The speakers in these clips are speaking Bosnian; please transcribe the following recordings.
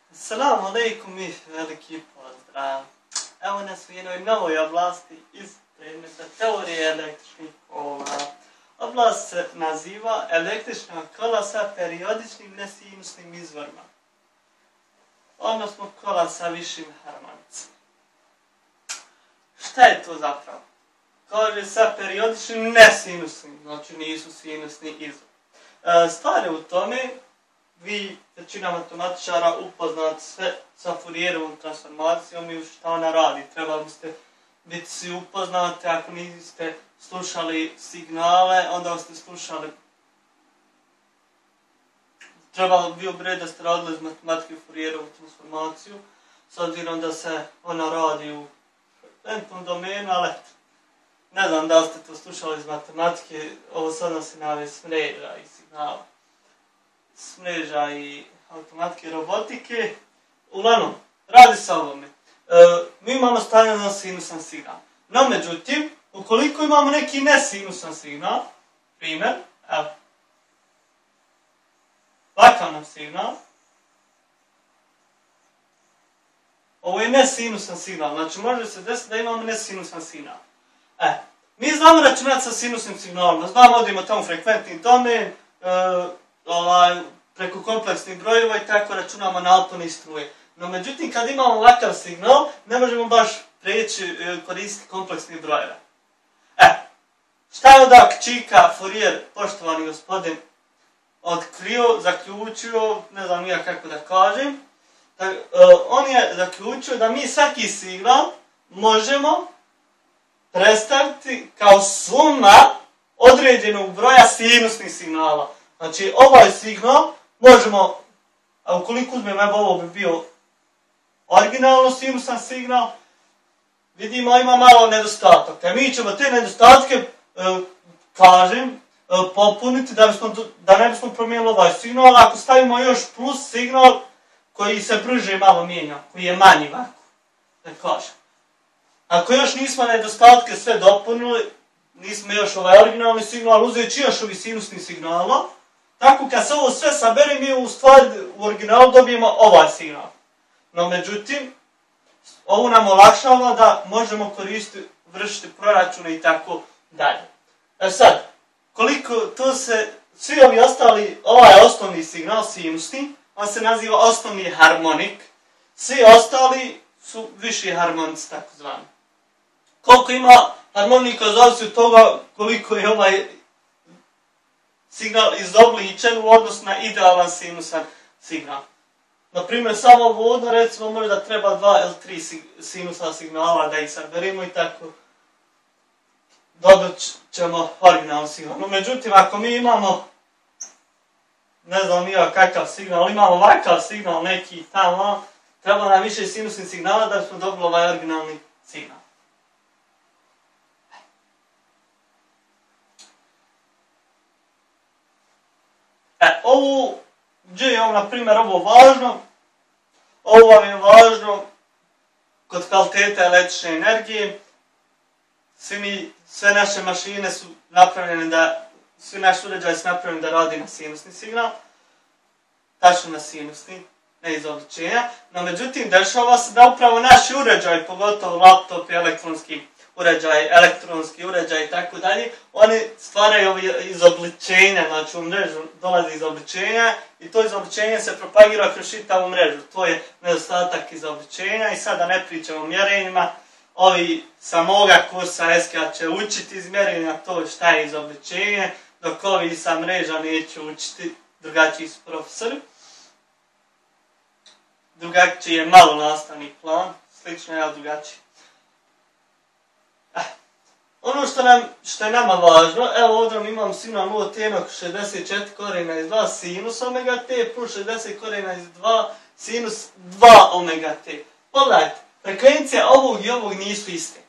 Assalamu alaikum i veliki pozdrav. Evo nas u jednoj novoj oblasti iz predmeta teorije električnih kola. Oblast se naziva električna kola sa periodičnim nesinusnim izvorima, odnosno kola sa višim harmonicama. Šta je to zapravo? Kaže sa periodičnim nesinusnim, znači nisu sinusni izvor. Stvar je u tome, vi, većina matematičara, upoznati sve sa Fourijerovom transformacijom i šta ona radi. Trebali biste biti svi upoznati, ako niste slušali signale, onda ste slušali. Trebalo bi obred da ste radili iz matematike Fourijerovu transformaciju, s obzirom da se ona radi u frekventnom domenu, ali ne znam da li ste to slušali iz matematike, ovo se odnosi na ove mreža i signala. S mreža i automatike i robotike. Uglavnom, radi se o ovome. Mi imamo stavljeno sinusan signal. No, međutim, ukoliko imamo neki nesinusan signal, primjer, evo, ovakav nam signal, ovo je nesinusan signal, znači može se desiti da imamo nesinusan signal. Mi znamo računati sa sinusnim signalom, znamo da imamo tamo frekventni domen, preko kompleksnih brojeva i tako računamo na napone i struje. No međutim, kad imamo ovakav signal, ne možemo baš preći koristiti kompleksnih brojeva. Šta je onda Čika Fourier, poštovani gospodin, otkrio, zaključio, ne znam ja kako da kažem, on je zaključio da mi svaki signal možemo predstaviti kao suma određenog broja sinusnih signala. Znači, ovaj signal možemo, a ukoliko uzmemo, evo ovo bi bio originalno sinusan signal, vidimo ima malo nedostataka. Mi ćemo te nedostatke, popuniti da ne bismo promijenili ovaj signal, ako stavimo još plus signal koji se brže malo mijenja, koji je manji ovako, da kažem. Ako još nismo nedostatke sve dopunili, nismo još ovaj originalni signal, uzeći još ovi sinusni signala, tako kad se ovo sve sabere, mi u stvari u originalu dobijemo ovaj signal. No međutim, ovo nam olakšava da možemo koristiti, vršiti proračune i tako dalje. Sad, koliko to se, svi ovi ostali, ovaj osnovni signal sinusni, on se naziva osnovni harmonik, svi ostali su viši harmonici, tako zvani. Koliko ima harmonika zavisi od toga koliko je ovaj signal izobličen u odnosu na idealan sinusan signal. Naprimjer, samo vodno, recimo, možda treba 2 ili 3 sinusa signala da ih saberimo i tako dobit ćemo originalni signal. No, međutim, ako mi imamo, ne znam nija kakav signal, imamo ovakav signal neki tamo, treba nam više sinusnih signala da bismo dobili ovaj originalni signal. Gdje je vam, na primjer, ovo važno? Ovo vam je važno kod kvalitete električne energije. Sve naše mašine su napravljene da, svi naši uređaji su napravljeni da radi na sinusni signal. Tačno na sinusni, ne iz obličenja. No međutim, dešava se da upravo naši uređaji, pogotovo laptop i elektronski uređaj i tako dalje, oni stvaraju izobličenja, znači u mrežu dolazi izobličenja i to izobličenje se propagira kroz čitavu mrežu. To je nedostatak izobličenja i sada ne pričamo o mjerenjima. Ovi sa moga kursa SK će učiti iz mjerenja to šta je izobličenje, dok ovi sa mreža neće učiti, drugačiji su profesori. Drugačiji je malo nastavni plan, slično je, ali drugačiji. Ono što je nama važno, evo ovdje imam signal 0,64 korijena iz 2 sinus omega t plus 60 korijena iz 2 sinus 2 omega t. Pogledajte, frekvencija ovog i ovog nisu iste.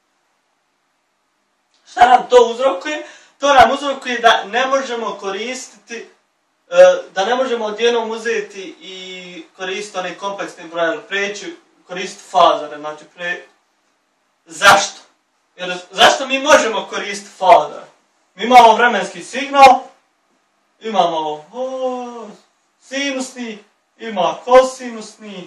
Šta nam to uzrokuje? To nam uzrokuje da ne možemo koristiti, da ne možemo odjednom uzeti i koristiti one kompleksne brojeve, preći koristiti fazore, znači zašto? Jer zašto mi možemo koristiti fazor? Mi imamo vremenski signal, imamo sinusni ima kosinusni,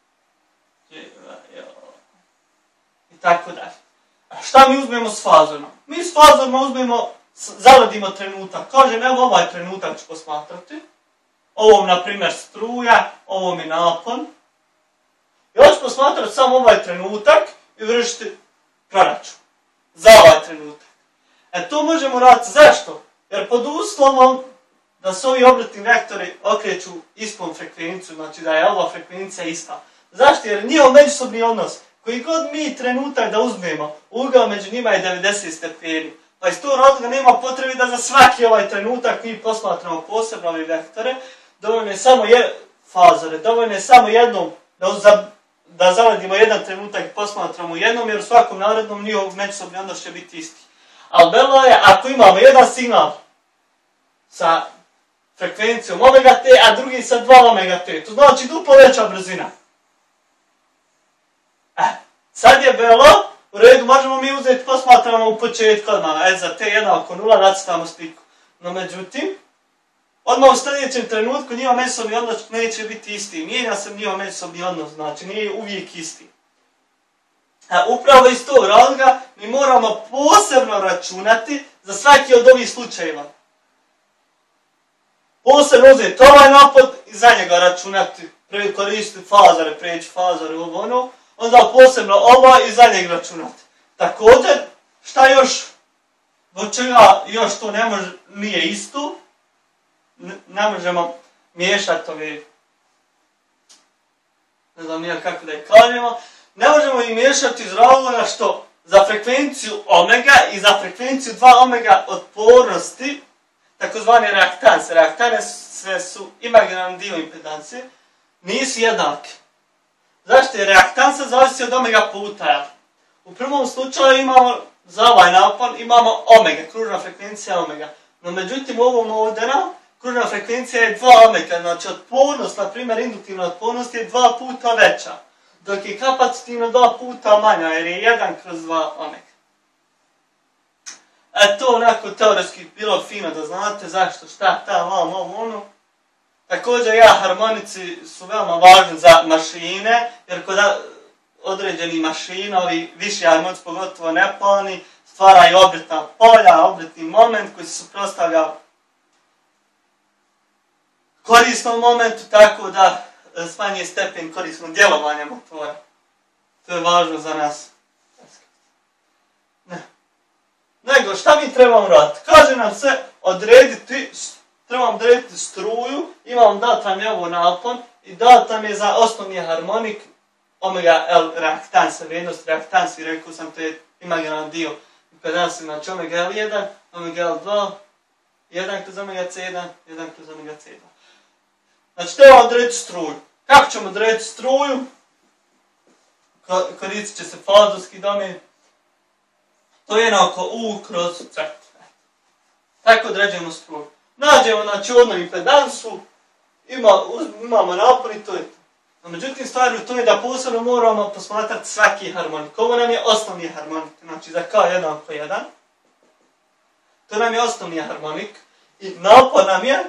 i tako dalje. A šta mi uzmemo s fazorom? Mi s fazorima uzmemo, zaledimo trenutak. Kažem, evo ovaj trenutak ću posmatrati. Ovom, na primjer, struja, ovom je napon. Ja ću posmatrati samo ovaj trenutak i vršiti proračun. Za ovaj trenutak. To možemo raditi. Zašto? Jer pod uslovom da se ovi obratni vektori okreću istom frekvenciju, znači da je ova frekvencija ista. Zašto? Jer njihov međusobni odnos, koji god mi trenutak da uzmemo, ugao među njima je 90 stepeni. Pa iz tog razloga nema potrebe da za svaki ovaj trenutak mi posmatramo posebno ove vektore, dovoljno je samo fazore, dovoljno je samo jednom da zaledimo jedan trenutak i posmatramo jednom, jer u svakom narednom njihov međusobni odnos će biti isti. Ali belo je, ako imamo jedan signal sa frekvencijom omega t, a drugi sa 2 omega t, to znači duplo veća brzina. Sad je belo, u redu, možemo mi uzeti, posmatramo u početku odmah, za t jednako 0, nacrtamo sliku. No međutim, odmah u sljedećem trenutku njihov međusobni odnos neće biti isti. Mijenja se njihov međusobni odnos, znači nije uvijek isti. Upravo iz tog razloga mi moramo posebno računati za svaki od ovih slučajeva. Posebno uzeti ovaj napad i za njega računati, koristiti fazore, preći fazore, onda posebno ovaj i za njega računati. Također, šta još, do čega još to nije isto, ne možemo miješati ove, ne znam nije kako da je kažemo, ne možemo ih miješati iz razloga što za frekvenciju omega i za frekvenciju 2 omega otpornosti, takozvane reaktanse, reaktanse su imaginarni dio impedancije, nisu jednake. Zašto? Jer reaktansa zavisi od omega puta. U prvom slučaju imamo, za ovaj napon, imamo omega, kružna frekvencija omega. No međutim, u ovom ovdje kružna frekvencija je 2 omega, znači otpornost, na primjer induktivna otpornost je 2 puta veća, dok je kapacitivno 2 puta manja, jer je 1/2 omega. To onako teoretski bilo fino da znate zašto, šta, ono. Također, harmonici su veoma važni za mašine, jer kod određenih mašina, ovi viši harmonici, pogotovo nepalni, stvaraju obretna polja, obretni moment koji se suprotstavlja korisnom momentu, tako da smanjuje stepen korisnog djelovanja motora. To je važno za nas. Nego, šta mi trebamo raditi? Kaže nam se trebamo odrediti struju, imam dat vam je ovo napon i dat nam je za osnovni harmonik omega L reaktansa, vrijednost reaktansi, rekao sam, to je imaginan dio impedansi, znači omega L1, omega L2, 1/omega C1, 1/omega C2. Znači, trebamo odrediti struju. Kako ćemo odrediti struju? Koristit će se fazorski domen. To je jednako U kroz C. Tako određujemo struju. Nađemo, znači, u odnom impedansu, imamo napon i to je to. No, međutim, stvar u tome da posebno moramo posmatrati svaki harmonik. Ovo nam je osnovni harmonik, znači za K jednako 1. To nam je osnovni harmonik. I napon nam je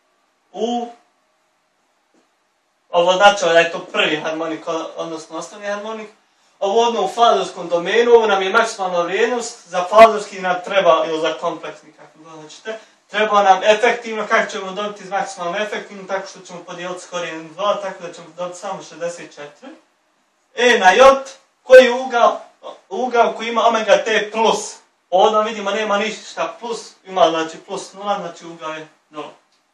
ovo znači da je to prvi harmonik, odnosno osnovni harmonik. Ovo odno u fazorskom domenu, ovo nam je maksimalna vrijednost, za fazorski nam treba, ili za kompleksni, kako god hoćete, treba nam efektivno, kako ćemo dobiti iz maksimalno efektivno, tako što ćemo podijeliti s korijenom 2, tako da ćemo dobiti samo 64. Na J, koji je ugao koji ima omega t plus. Ovdje vidimo nema ništa plus, ima znači plus 0, znači ugao je 0.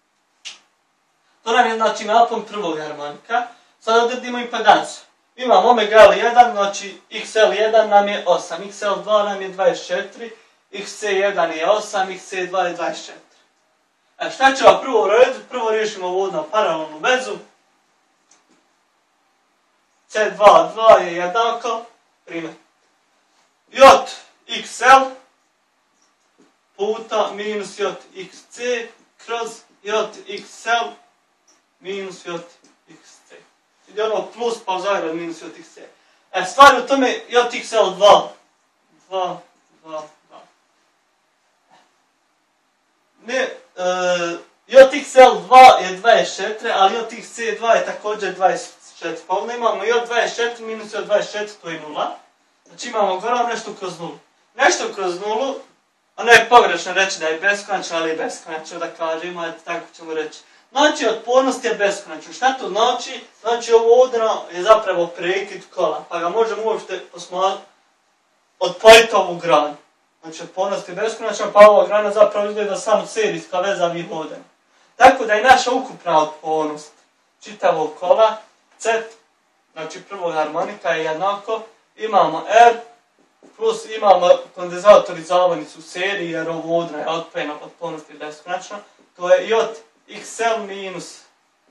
To nam je znači napon prvog harmonika. Sad odredimo impedansu. Imamo omega L1, znači XL1 nam je 8, XL2 nam je 24, XC1 je 8, XC2 je 24. Šta ćemo prvo urediti? Prvo riješimo ovu na paralelnu vezu. C2 je jednako, primjer, JXL puta minus JXC kroz JXL minus JXC. Ide ono plus pa u zagrad minus JXC. Stvar u tome JXL2. 2. JXL2 je 24, ali JXC2 je također 24. Pa onda imamo J24 minus J24, to je 0. Znači imamo gore nešto kroz 0. Nešto kroz 0, ono je pogrešno reći da je beskonačno, ali je beskonačno da kažemo, eto tako ćemo reći. Znači, otpornost je beskonačna. Šta to znači? Znači, ovo ovdje je zapravo prekid kola, pa ga možemo uopšte odpojiti ovu granu. Znači, otpornost je beskonačna, pa ova grana zapravo izgleda samo serijska veza ovih ovdje. Tako da je naša ukupna otpornost čitavog kola, C, znači prvog harmonika je jednako, imamo R, plus imamo kondenzator i zavojnicu u seriji, jer ovo ovdje je odpojena, otpornost je beskonačna, to je JXL minus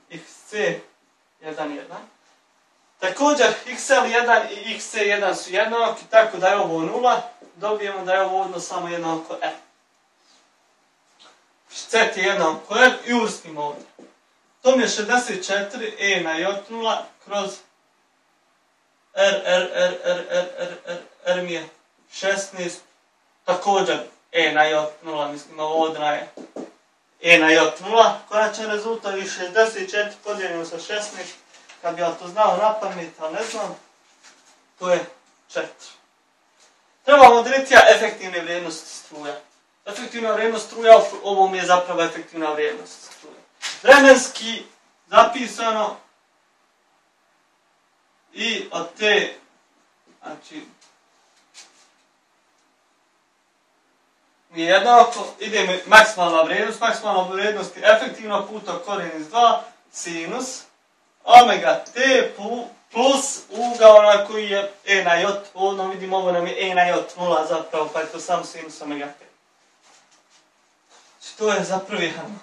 XC1,1. Također, XL1 i XC1 su jednaki, tako da je ovo 0, dobijemo da je ovo ovdje samo jednako R. C je jednako R i uvrstimo ovdje. To mi je 64 E na J0 kroz R mi je 16, također E na J0, mislim ovo ovdje je E na J0, konačan rezultat je 64 podijeljeno sa 16, kad bi ja to znao na pamet, ali ne znam, to je 4. Trebamo odrediti efektivne vrijednosti struja. Efektivna vrijednost struja, ovo mi je zapravo efektivna vrijednost struje. Vremenski zapisano i od te, znači, mi je jednako, ide mi maksimalna vrijednost je efektivno puta korijen iz 2 sinus omega t plus ugao na koji je E na J, ovdje vidimo ovo nam je E na J 0 zapravo, pa je to samo sinus omega t. Znači to je za prvi harmonik.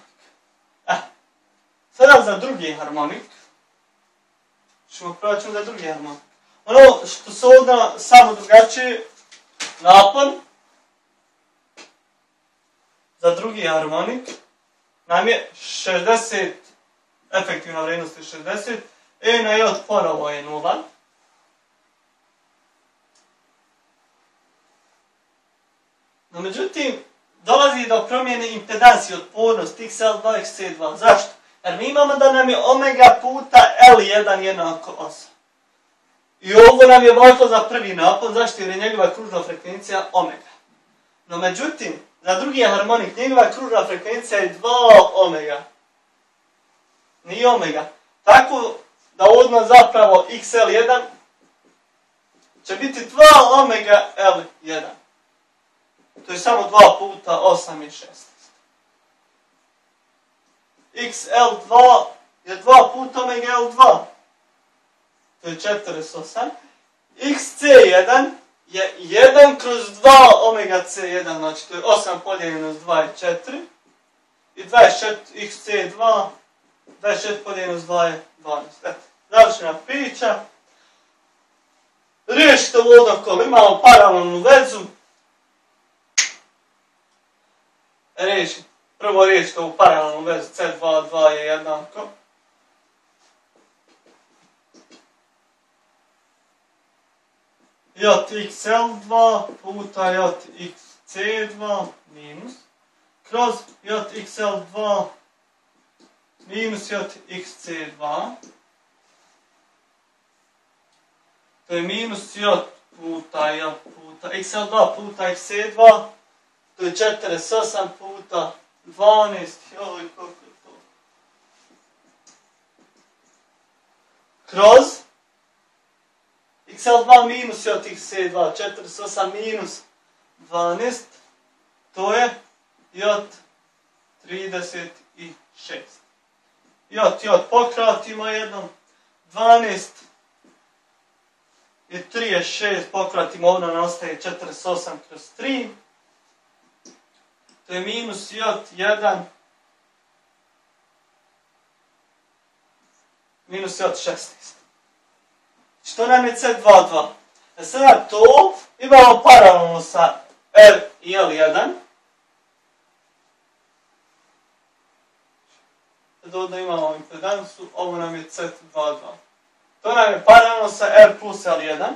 Sada za drugi harmonik, ćemo proći za drugi harmonik. Ono što se ovdje samo drugačije, napon, za drugi harmonik nam je 60, efektivna vrijednost je 60, E na J ponovo je 0. No međutim, dolazi do promjene impedansi otpornost XL2, XC2. Zašto? Jer mi imamo da nam je omega puta L1 jednako 8. I ovo nam je važno za prvi napon, zašto? Jer je njegova kružna frekvencija omega. No međutim, za drugi harmonik, njegova kružna frekvencija je 2 omega. Nije omega. Tako da odmah zapravo XL1 će biti 2 omega L1. To je samo 2 puta 8 je 16. XL2 je 2 puta omega L2. To je 48. XC1 je 1 kroz 2 omega C1, znači to je 8 podijeljeno s 2 je 4. I 24 XC2, 24 podijeljeno s 2 je 12. Eto, završena priča. Riješite ovo odokolo, imamo paralelnu vezu. Prvo riješite ovu paralelnu vezu, C2, 2 je jednako. JXL2 puta JXC2 minus kroz JXL2 minus JXC2. To je minus J puta XL2 puta XC2. To je 48 puta 12. Joj, koliko je to? Kroz XL2 minus JXC2. 48 minus 12. To je J36. J pokratimo jednom. 12 i 3 je 6. Pokratimo ovdje, nam ostaje 48 kroz 3. To je minus J1 minus J16. Što nam je C22? Sada to imamo paralelno sa R i L1. Sada ovdje imamo impedansu, ovo nam je C22. To nam je paralelno sa R plus L1.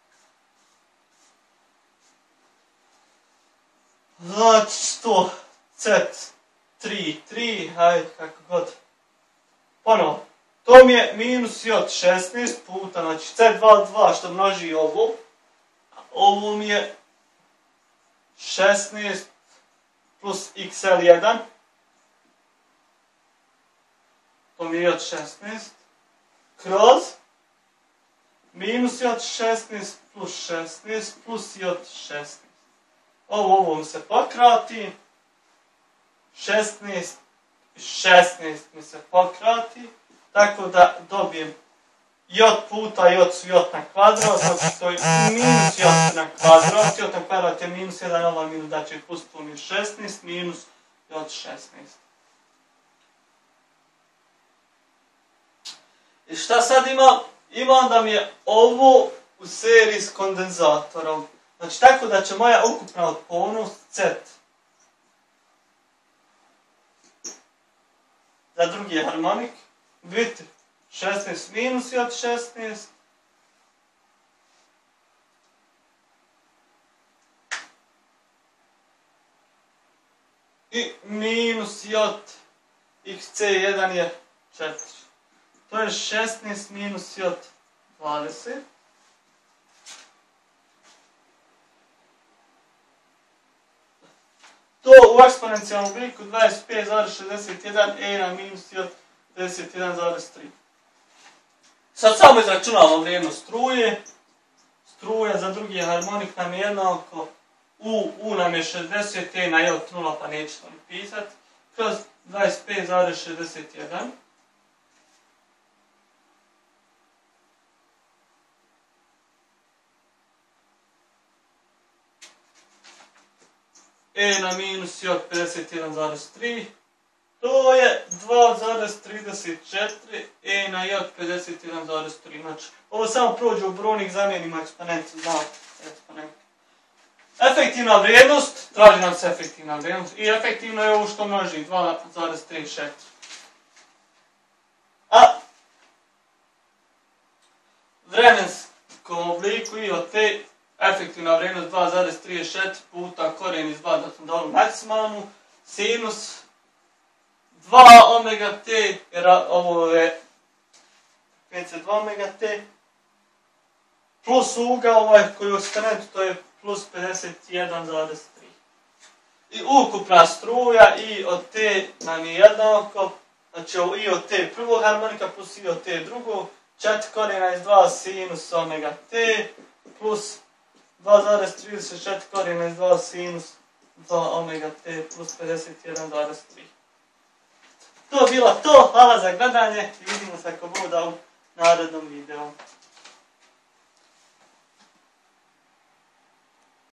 Znači to C3, hajde, kako god. Ponovo, to mi je minus j od 16 puta, znači C2 što množi ovo, a ovo mi je 16 plus xl1, to mi je j od 16, kroz minus j od 16 plus j od 16. Ovo mi se pokrati, 16 mi se pokrati, tako da dobijem j puta j su j na kvadrat, znači to je minus j na kvadrat, j na kvadrat je minus 1, ova minus, znači plus to mi je 16, minus j od 16. I šta sad imam? Imam da mi je ovo u seriji s kondenzatorom. Znači tako da će moja ukupna otpornost Z za drugi harmonik biti 16 minus j od 16 i minus j od xc1 je 4. To je 16 minus j od 20. To u eksponencijalnom obliku 25,61 e na minus j od 51,3. Sad samo izračunavamo vrijednost struje. Struja za drugi harmonik nam je jednako U nam je 60, e na j od 0 pa neću to ni pisat, kroz 25,61. E na minus j od 51,3, to je 2,34 e na j od 51,3. Znači, ovo samo prođe u brojnik, zamijenimo eksponentu za eksponent. Efektivna vrijednost, traži nam se efektivna vrijednost i efektivno je ovo što množi 2,34. A vremenskom obliku i od te efektivna vrijednost 2,34 puta korijen iz 2 da sam dao maksimalnu, sinus 2 omega t, jer ovo je 2 omega t, plus ugao koji je u eksponentu, to je plus 51,3. I ukupna struja i od t nam je jednako, znači i od t prvog harmonika plus i od t drugog, 4 korijena iz 2 sinus omega t plus 2,34 korijena iz 2 sinus 2 omega t plus 51,3. To je bilo to, hvala za gledanje i vidimo se ako bude u narednom videu.